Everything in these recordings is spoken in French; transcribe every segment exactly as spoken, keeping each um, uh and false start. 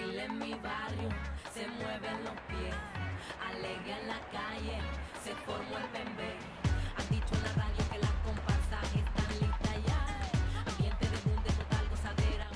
baile en mi barrio, se mueven los pies, alegre en la calle, se formó el bembé. Han dicho en la radio que las comparsas están listas ya, ambiente de boom de total gozadera.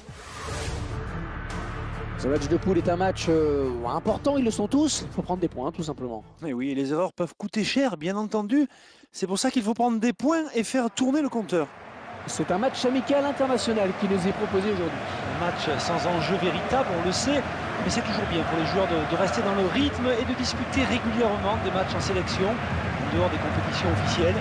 Ce match de poule est un match euh, important, ils le sont tous, il faut prendre des points tout simplement. Et oui, les erreurs peuvent coûter cher, bien entendu. C'est pour ça qu'il faut prendre des points et faire tourner le compteur. C'est un match amical international qui nous est proposé aujourd'hui. Un match sans enjeu véritable, on le sait, mais c'est toujours bien pour les joueurs de, de rester dans le rythme et de disputer régulièrement des matchs en sélection, en dehors des compétitions officielles.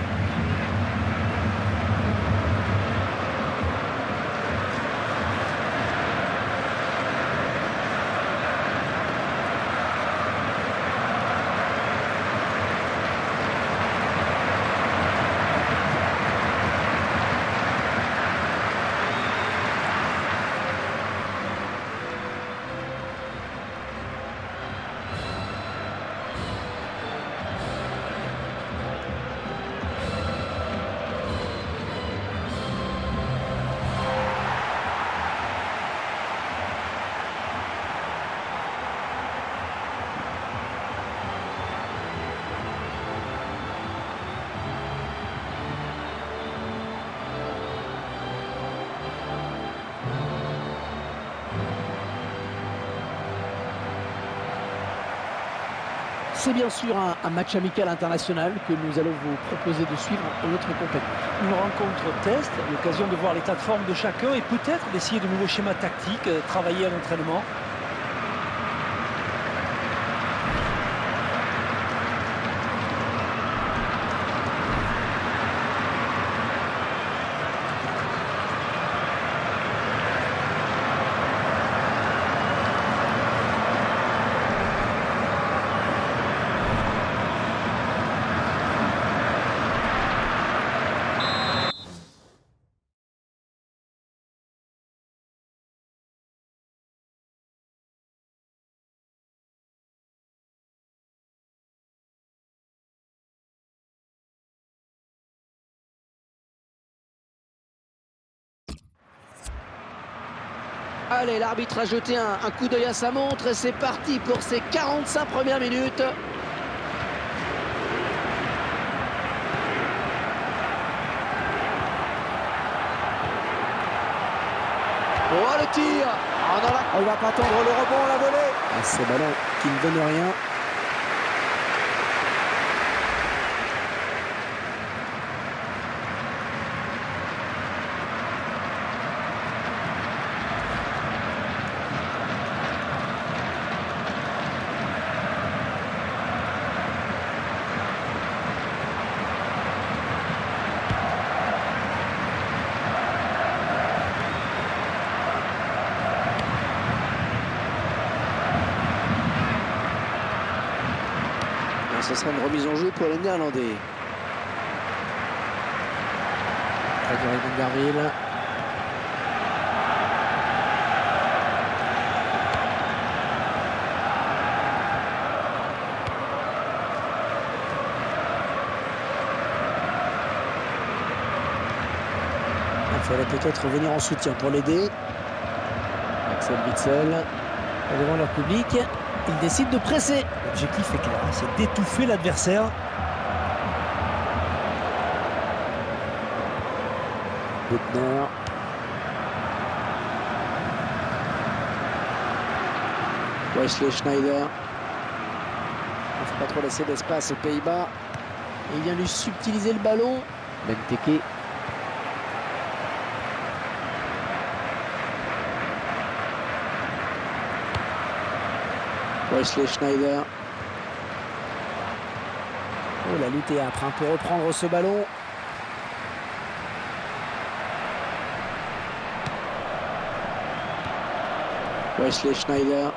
C'est bien sûr un, un match amical international que nous allons vous proposer de suivre en notre compagnie. Une rencontre test, l'occasion de voir l'état de forme de chacun et peut-être d'essayer de nouveaux schémas tactiques, euh, travailler à l'entraînement. Allez, l'arbitre a jeté un, un coup d'œil à sa montre et c'est parti pour ces quarante-cinq premières minutes. Oh, le tir! Oh, non, là, on va pas attendre le rebond, la volée. Ah, ce ballon qui ne donne rien. Ce sera une remise en jeu pour les Néerlandais. Grégory Vanderwiel. Il fallait peut-être revenir en soutien pour l'aider. Axel Witsel. Devant leur public, il décide de presser. L'objectif est clair, c'est d'étouffer l'adversaire. Butner. Wesley Schneider. Il ne faut pas trop laisser d'espace aux Pays-Bas. Il vient lui subtiliser le ballon. Benteke. Wesley Schneider. Oh, la lutte est âpre hein, pour reprendre ce ballon. Wesley Schneider.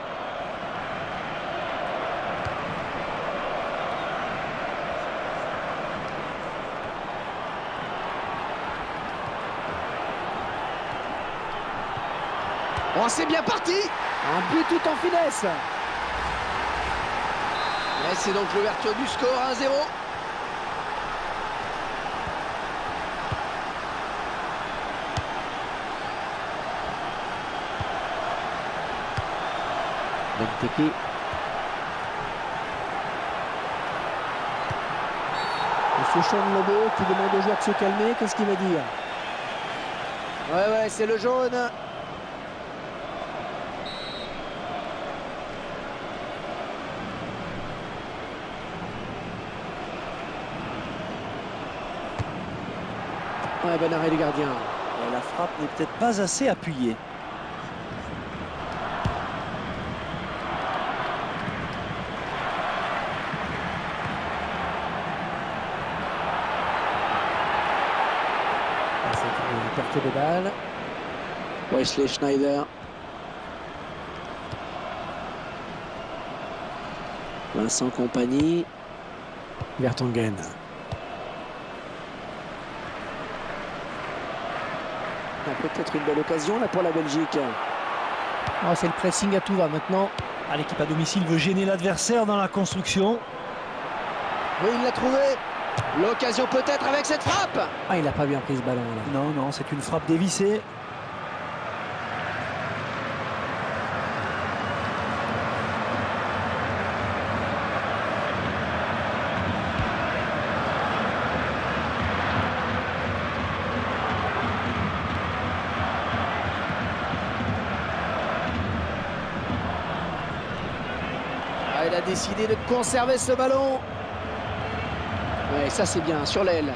Oh, c'est bien parti! Un but tout en finesse. Et c'est donc l'ouverture du score, un zéro. Benteke. Monsieur Sean Lobo qui demande aux joueurs de se calmer. Qu'est-ce qu'il va dire? Ouais, ouais, c'est le jaune. Ouais, bon arrêt du gardien. Et la frappe n'est peut-être pas assez appuyée. C'est une perte de balle. Wesley Schneider. Vincent Kompany. Vertonghen. Peut-être une belle occasion là pour la Belgique. Oh, c'est le pressing à tout va maintenant. Ah, l'équipe à domicile veut gêner l'adversaire dans la construction. Oui, il l'a trouvé. L'occasion peut-être avec cette frappe. Ah, il n'a pas bien pris ce ballon là. Non, non, c'est une frappe dévissée. Il a décidé de conserver ce ballon. Ouais, ça c'est bien, sur l'aile.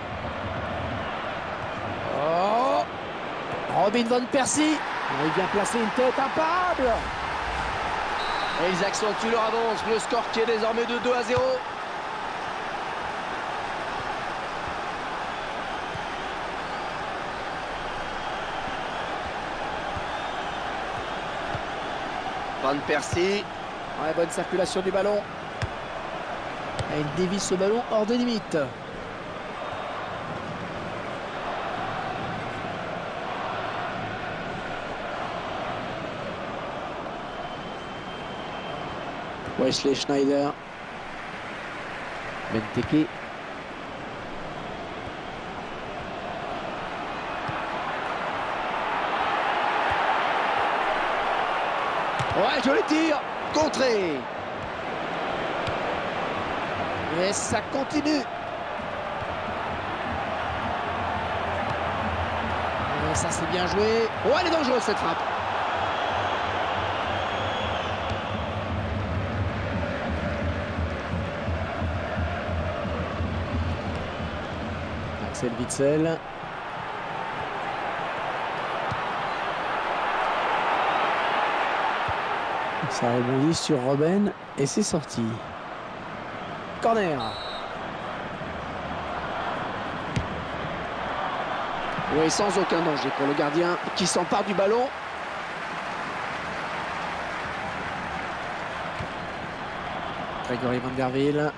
Oh, Robin Van Persie. Il vient placer une tête imparable. Et ils accentuent leur avance. Le score qui est désormais de deux à zéro. Van Persie. Ouais, bonne circulation du ballon. Et il dévisse ce ballon hors de limite. Wesley Schneider. Benteke. Ouais, joli tir. Contré. Et ça continue. Et ça c'est bien joué. Oh, elle est dangereuse cette frappe. Axel Witsel. Ça rebondit sur Robben et c'est sorti. Corner. Oui, sans aucun danger pour le gardien qui s'empare du ballon. Grégory Vanderville.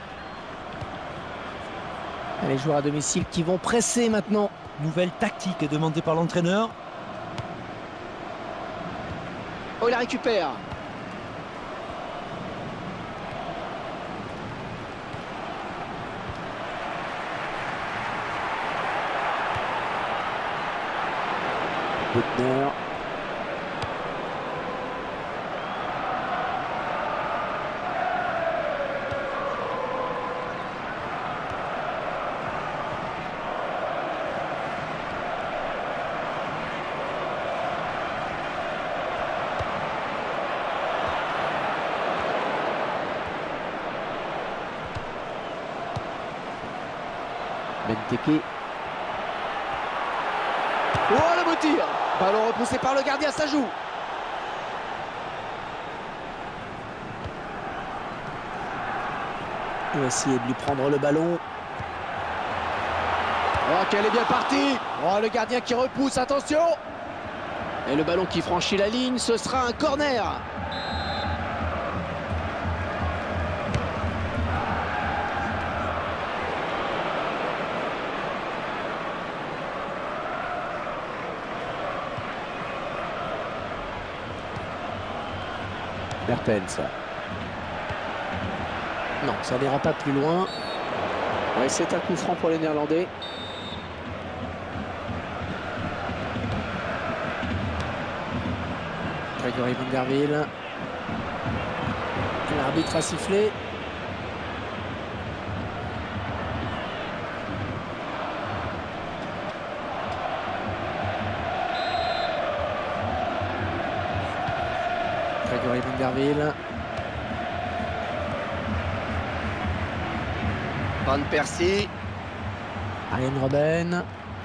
Les joueurs à domicile qui vont presser maintenant. Nouvelle tactique demandée par l'entraîneur. Oh, il la récupère. Buchner. Benteke. Oh, le beau tir. Ballon repoussé par le gardien, ça joue. Il va essayer de lui prendre le ballon. Oh, qu'elle est bien partie. Oh, le gardien qui repousse, attention. Et le ballon qui franchit la ligne, ce sera un corner. Mertens. Non, ça n'ira pas plus loin. Oui, c'est un coup franc pour les Néerlandais. Grégory Vanderville. L'arbitre a sifflé. Grégory Vanderville. Van Persie. Arjen Robben.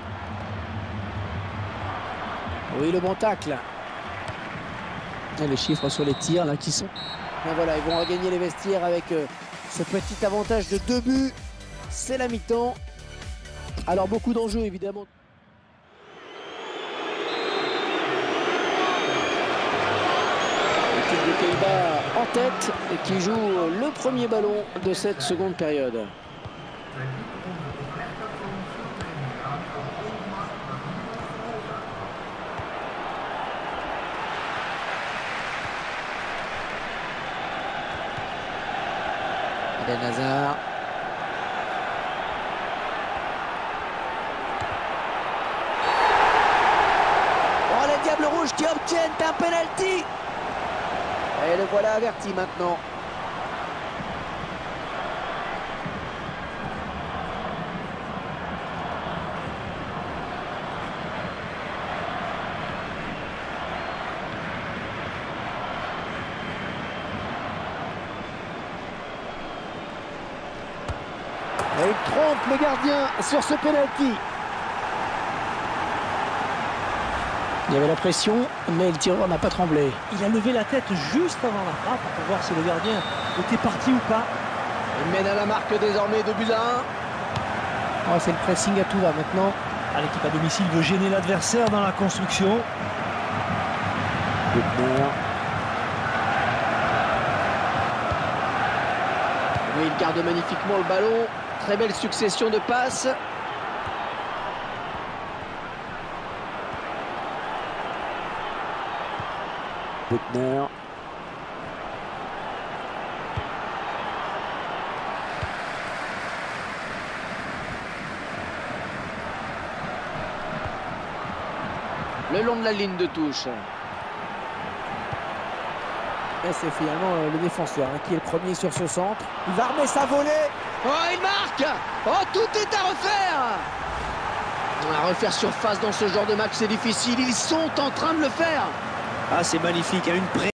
Oui, le bon tacle. Et les chiffres sur les tirs là qui sont. Et voilà, ils vont regagner les vestiaires avec euh, ce petit avantage de deux buts. C'est la mi-temps. Alors beaucoup d'enjeux évidemment. L'équipe des Pays-Bas en tête et qui joue le premier ballon de cette seconde période. Eden Hazard. Oh, les Diables Rouges qui obtiennent un penalty. Et le voilà averti maintenant. Et il trompe le gardien sur ce penalty. Il y avait la pression, mais le tireur n'a pas tremblé. Il a levé la tête juste avant la frappe pour voir si le gardien était parti ou pas. Il mène à la marque désormais de buts à un. Oh, c'est le pressing à tout va maintenant. Ah, l'équipe à domicile veut gêner l'adversaire dans la construction. Hübner. Oui, il garde magnifiquement le ballon. Très belle succession de passes. Hübner. Le long de la ligne de touche. Et c'est finalement euh, le défenseur hein, qui est le premier sur ce centre. Il va remettre sa volée. Oh, il marque. Oh, tout est à refaire. À refaire surface dans ce genre de match, c'est difficile. Ils sont en train de le faire. Ah, c'est magnifique, hein, une pré